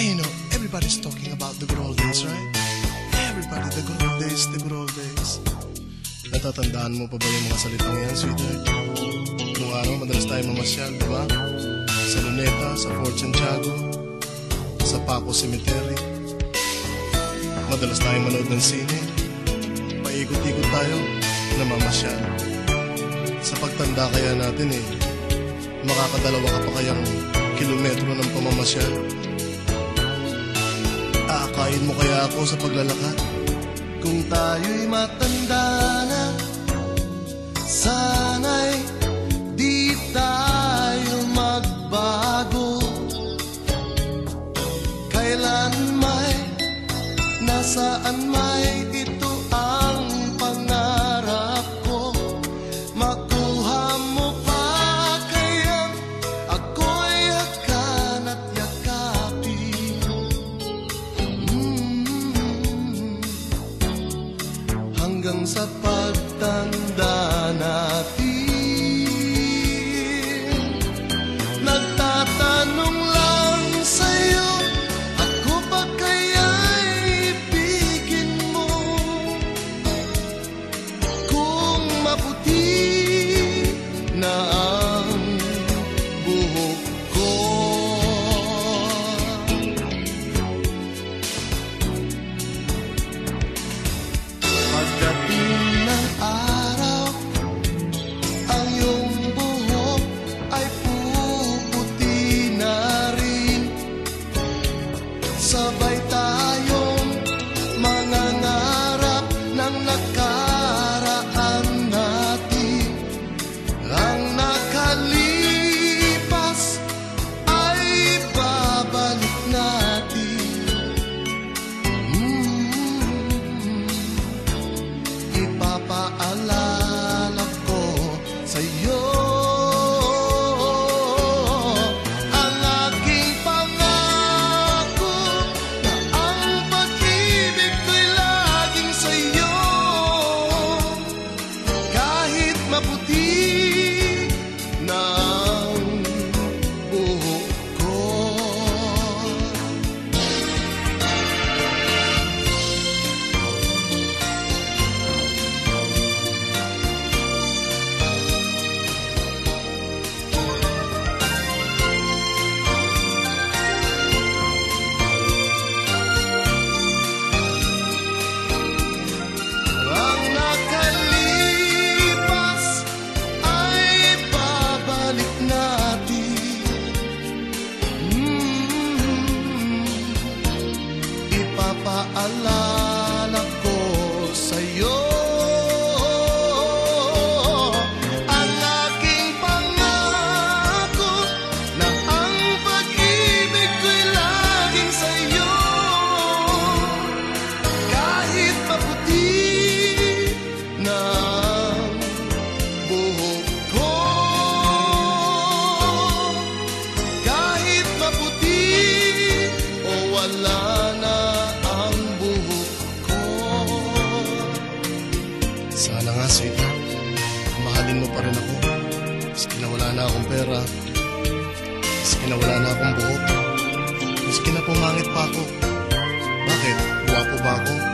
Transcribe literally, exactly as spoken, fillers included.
Hey, you know, everybody's talking about the good old days, right? Everybody, the good old days, the good old days. Natatandaan mo pa ba yung mga salitang yan, sweetheart? Nung araw, madalas tayo mamasyal, di ba? Sa Luneta, sa Fort Santiago, sa Paco Cemetery. Madalas tayo manood ng sine. Paikot-ikot tayo, namamasyal. Sa pagtanda kaya natin eh, makakadalawa ka pa kayang kilometro ng pamamasyal. Aakayin mo kaya ako sa paglalakad? Kung tayo'y matanda na, sana'y di tayo magbago. Kailan may, nasaan may, ito ang pangarap ko. Makuha mo pa kaya ako'y yakan at yakapin. mm-hmm. Hanggang sa pagtanda natin, nagtatanong lang sa'yo, ako ba kaya'y ibigin mo? Kung maputi na ang buhok ko, pagdating ng araw, ang iyong buhok ay puputi na rin. Sabay tayong mangangarap ng nakaraan natin. Ang nakalipas ay babalik natin. mm-hmm. Ipapaalala ko sa'yo ang aking pangako, na ang pag-ibig ko'y laging sa'yo. Kahit maputi na ang buhok ko. Ang nakalipas ay babalik natin. mm-hmm. Ipapaalala ko sa'yo ang aking pangako, na ang pag-ibig ko'y laging sa'yo. Kahit maputi na ang buhok ko, kahit maputi o wala na ang buhok ko. Sana nga, sweetheart, mahalin mo pa rin ako. Maski na wala na akong pera, maski na wala na akong buhok, maski na pumangit pa ako. Bakit? Guwapo ba ako?